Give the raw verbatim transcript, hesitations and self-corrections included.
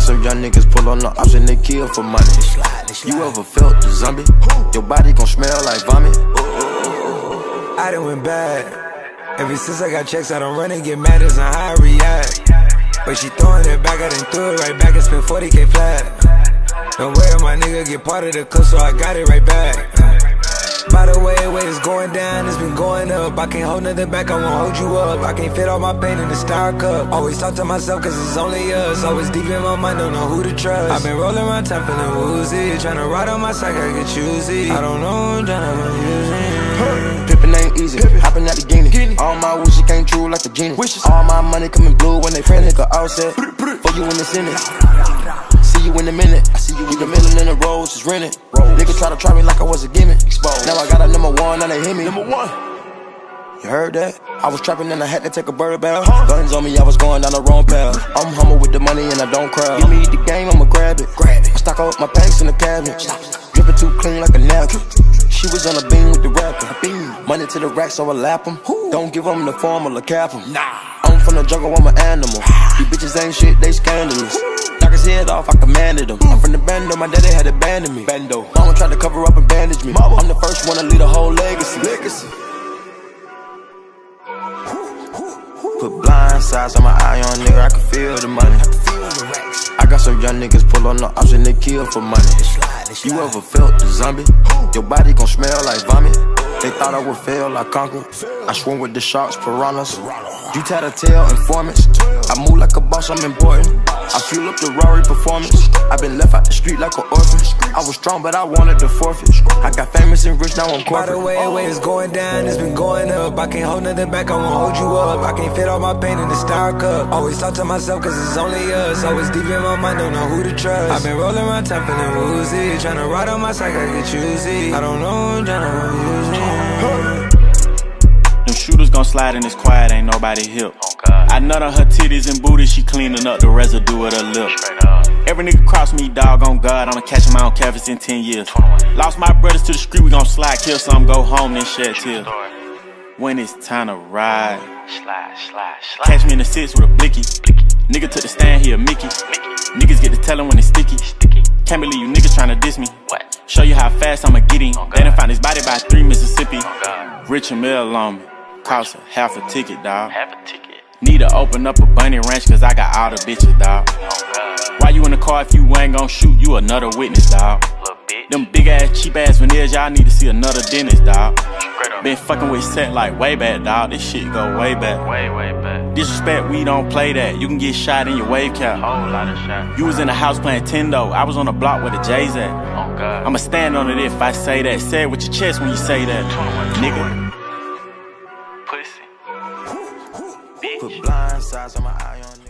some young niggas pull on the ops and they kill for money. You ever felt the zombie? Your body gon' smell like vomit. I done went bad. Ever since I got checks, I don't run and get mad as on how I react. But she throwing it back, I done threw it right back and spent forty K flat. No way my nigga get part of the clip, so I got it right back. By the way, the way it's going down, it's been going up. I can't hold nothing back, I won't hold you up. I can't fit all my pain in the star cup. Always talk to myself cause it's only us. Always deep in my mind, don't know who to trust. I've been rolling my time feeling woozy. Tryna ride on my side, I get choosy. I don't know, I'm tryna use it. Pippin' ain't easy, hoppin' at the Guinea. All my wishes came true like the genie. All my money coming blue when they pray, nigga all set. For you in the sentence. See you in a minute. I see you with the million in the rolls, just rented. Niggas try to try me like I was a gimmick. Exposed. Now I got a number one, now they hit me. Number one. You heard that? I was trapping and I had to take a bird bath. Guns on me, I was going down the wrong path. I'm humble with the money and I don't crowd. Give me the game, I'ma grab it. Grab it. I stock up my packs in the cabinet. Drippin' too clean like a napkin. She was on a beam with the rapper. Money to the rack, so I lap them. Don't give them the formula, cap them. I'm from the jungle, I'm an animal. These bitches ain't shit, they scandalous. Knock his head off, I commanded him. I'm from the bando, my daddy had abandoned me. Bando. Mama tried to cover up and bandage me. I'm the first one to lead a whole legacy. Legacy. Put blind sides on my eye on nigga, I can feel the money. I got some young niggas pull on the ops and they kill for money. You ever felt the zombie? Your body gon' smell like vomit. They thought I would fail, I conquered. I swim with the sharks, piranhas. You tattletale informants. I move like a boss, I'm important. I fuel up the Rari performance. I been left out the street like an orphan. I was strong, but I wanted to forfeit. I got famous and rich, now I'm corporate. By the way, the way it's going down, it's been going up. I can't hold nothing back, I won't hold you up. I can't fit all my pain in the star cup. Always talk to myself cause it's only us. Always deep in my mind, don't know who to trust. I've been rolling my time feeling woozy. Tryna ride on my side, I get choosy. I don't know, I'm tryna use it. Them shooters gon' slide in this quiet, ain't nobody hip. I nut on her titties and booty, she cleaning up the residue of her lip. Every nigga cross me, dog, on God, I'ma catch him out on canvas in ten years. Lost my brothers to the street, we gon' slide, kill some, go home, then shed tears. When it's time to ride, catch me in the six with a blicky. Nigga took the stand, he a Mickey. Niggas get to tellin' when it's sticky. Can't believe you niggas tryna diss me. Show you how fast I'ma get him. They done found his body by three Mississippi. Rich and Mill on me, cost a half a ticket, dawg. Need to open up a bunny ranch cause I got all the bitches, dawg. Why you in the car if you ain't gon' shoot? You another witness, dawg. Them big ass, cheap ass veneers, y'all need to see another dentist, dawg. Been fucking with set like way back, dawg. This shit go way back. Way, way back. Disrespect, we don't play that. You can get shot in your wave cap. Whole lot of shot. You was in the house playing Tendo. I was on the block where the J's at. Oh God. I'ma stand on it if I say that. Say it with your chest when you say that, nigga. Put blind sides on my eye on you.